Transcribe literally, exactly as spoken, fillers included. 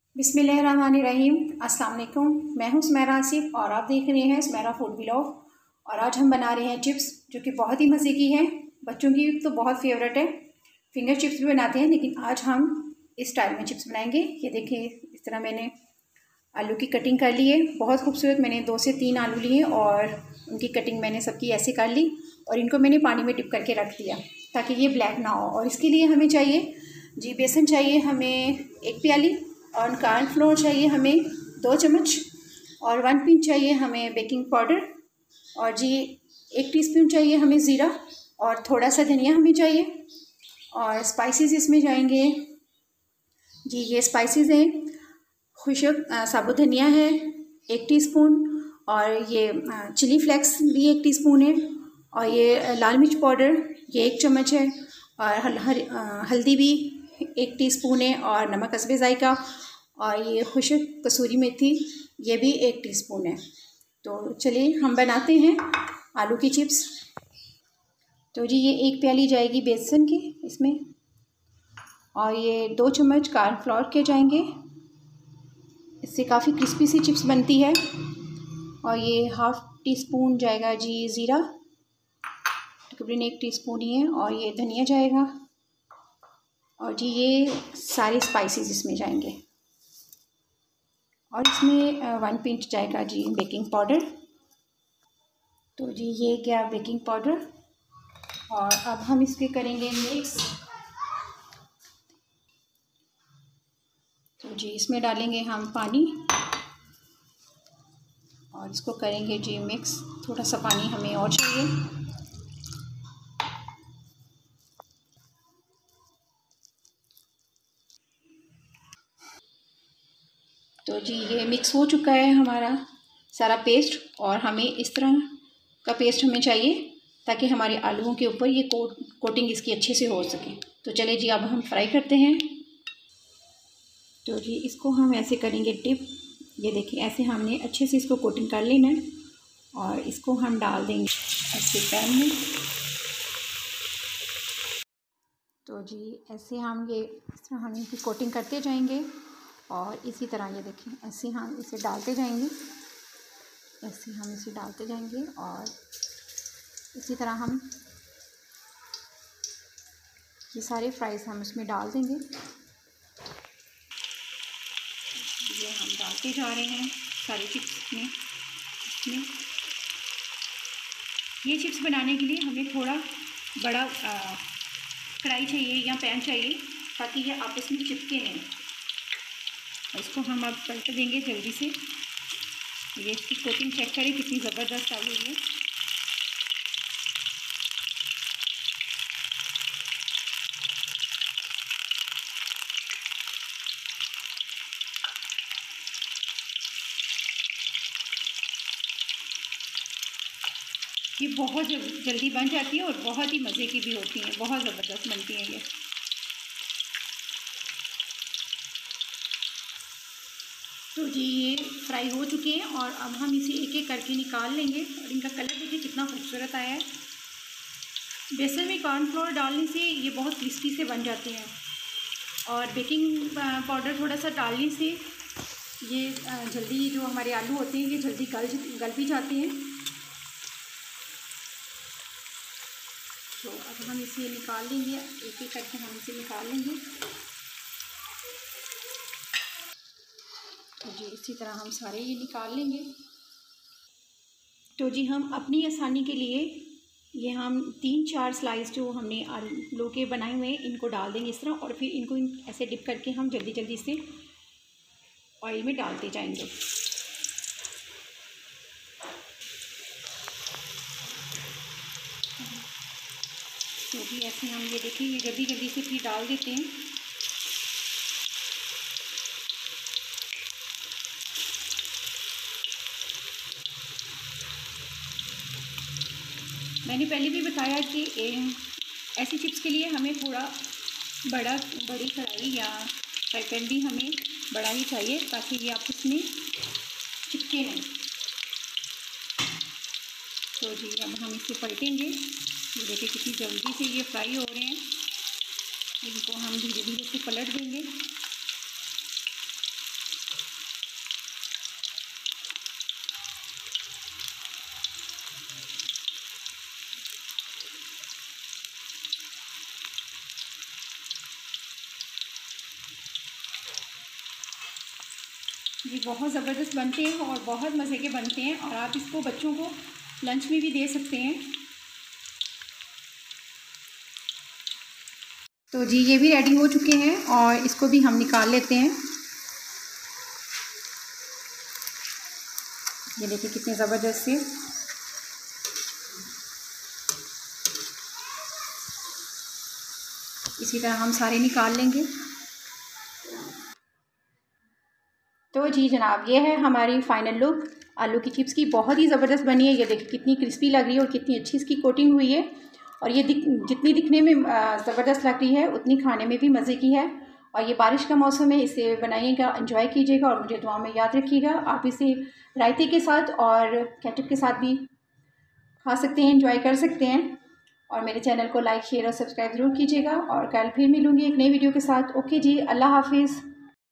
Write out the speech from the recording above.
बिस्मिल्लाहिर्रहमानिर्रहीम। अस्सलाम वालेकुम। मैं हूं सुमेरा आसिफ और आप देख रहे हैं सुमेरा फूड व्लॉग। और आज हम बना रहे हैं चिप्स, जो कि बहुत ही मज़े की हैं। बच्चों की तो बहुत फेवरेट है। फिंगर चिप्स भी बनाते हैं, लेकिन आज हम इस स्टाइल में चिप्स बनाएंगे। ये देखिए, इस तरह मैंने आलू की कटिंग कर ली है, बहुत खूबसूरत। मैंने दो से तीन आलू लिए और उनकी कटिंग मैंने सबकी ऐसे कर ली और इनको मैंने पानी में डिप करके रख दिया ताकि ये ब्लैक ना हो। और इसके लिए हमें चाहिए जी बेसन चाहिए हमें एक प्याली, और कॉर्नफ्लोर चाहिए हमें दो चम्मच, और वन पिंच चाहिए हमें बेकिंग पाउडर, और जी एक टीस्पून चाहिए हमें ज़ीरा, और थोड़ा सा धनिया हमें चाहिए। और स्पाइसेस इसमें जाएंगे जी, ये स्पाइसेस हैं, खुशक साबुत धनिया है एक टीस्पून, और ये चिली फ्लेक्स भी एक टीस्पून है, और ये लाल मिर्च पाउडर ये एक चम्मच है, और हल, हर, हल्दी भी एक टीस्पून है, और नमक हस्बे ज़ायका, और ये खुशक कसूरी मेथी ये भी एक टीस्पून है। तो चलिए हम बनाते हैं आलू की चिप्स। तो जी ये एक प्याली जाएगी बेसन की इसमें, और ये दो चम्मच कॉर्नफ्लोर के जाएंगे, इससे काफ़ी क्रिस्पी सी चिप्स बनती है। और ये हाफ़ टी स्पून जाएगा जी ज़ीरा, तकरीबन एक टीस्पून ही है, और ये धनिया जाएगा, और जी ये सारे स्पाइसेस इसमें जाएंगे। और इसमें वन पिंच जाएगा जी बेकिंग पाउडर। तो जी ये गया बेकिंग पाउडर, और अब हम इसके करेंगे मिक्स। तो जी इसमें डालेंगे हम पानी और इसको करेंगे जी मिक्स। थोड़ा सा पानी हमें और चाहिए। तो जी ये मिक्स हो चुका है हमारा सारा पेस्ट, और हमें इस तरह का पेस्ट हमें चाहिए ताकि हमारे आलूओं के ऊपर ये कोट कोटिंग इसकी अच्छे से हो सके। तो चलिए जी अब हम फ्राई करते हैं। तो जी इसको हम ऐसे करेंगे डिप। ये देखिए ऐसे हमने अच्छे से इसको कोटिंग कर लेना है, और इसको हम डाल देंगे ऐसे पैन में। तो जी ऐसे हम ये इस तरह हम इनकी कोटिंग करते जाएंगे, और इसी तरह ये देखिए ऐसे हम इसे डालते जाएंगे, ऐसे हम इसे डालते जाएंगे, और इसी तरह हम ये सारे फ्राइज़ हम इसमें डाल देंगे। ये हम डालते जा रहे हैं सारे चिप्स में इसमें। ये चिप्स बनाने के लिए हमें थोड़ा बड़ा कढ़ाई चाहिए या पैन चाहिए ताकि ये आपस में चिपके नहीं। इसको हम अब पलट देंगे जल्दी से। ये इसकी कोटिंग चेक करें कितनी ज़बरदस्त आई हुई है। ये बहुत जल्दी बन जाती है और बहुत ही मज़े की भी होती हैं, बहुत ज़बरदस्त बनती हैं ये। तो जी ये फ्राई हो चुके हैं, और अब हम इसे एक एक करके निकाल लेंगे। और इनका कलर देखिए कितना खूबसूरत आया है। बेसन में कॉर्नफ्लोर डालने से ये बहुत क्रिस्पी से बन जाते हैं, और बेकिंग पाउडर थोड़ा सा डालने से ये जल्दी जो हमारे आलू होते हैं ये जल्दी गल गल भी जाते हैं। तो अब हम इसे निकाल लेंगे, एक एक करके हम इसे निकाल लेंगे। तो जी इसी तरह हम सारे ये निकाल लेंगे। तो जी हम अपनी आसानी के लिए ये हम तीन चार स्लाइस जो हमने आलू के बनाए हुए हैं इनको डाल देंगे इस तरह, और फिर इनको ऐसे डिप करके हम जल्दी जल्दी से ऑयल में डालते जाएंगे। तो भी ऐसे हम ये देखिए ये जल्दी जल्दी से फिर डाल देते हैं। मैंने पहले भी बताया कि ऐसी चिप्स के लिए हमें थोड़ा बड़ा बड़ी कढ़ाई या फ्राई पैन भी हमें बड़ा ही चाहिए ताकि ये आपस में चिपके नहीं। तो जी अब हम इसे पलटेंगे। ये देखिए कितनी जल्दी से ये फ्राई हो रहे हैं। इनको हम धीरे धीरे से पलट देंगे। ये बहुत ज़बरदस्त बनते हैं और बहुत मज़े के बनते हैं और आप इसको बच्चों को लंच में भी दे सकते हैं। तो जी ये भी रेडी हो चुके हैं और इसको भी हम निकाल लेते हैं। ये देखिए कितने ज़बरदस्त से इसी तरह हम सारे निकाल लेंगे। तो जी जनाब ये है हमारी फ़ाइनल लुक आलू की चिप्स की। बहुत ही ज़बरदस्त बनी है। ये देखिए कितनी क्रिस्पी लग रही है और कितनी अच्छी इसकी कोटिंग हुई है और ये दिख जितनी दिखने में ज़बरदस्त लग रही है उतनी खाने में भी मज़े की है। और ये बारिश का मौसम है, इसे बनाइएगा, एंजॉय कीजिएगा और मुझे दुआ में याद रखिएगा। आप इसे रायते के साथ और केचप के साथ भी खा सकते हैं, एंजॉय कर सकते हैं। और मेरे चैनल को लाइक शेयर और सब्सक्राइब ज़रूर कीजिएगा और कल फिर मिलूँगी एक नई वीडियो के साथ। ओके जी, अल्लाह हाफिज़।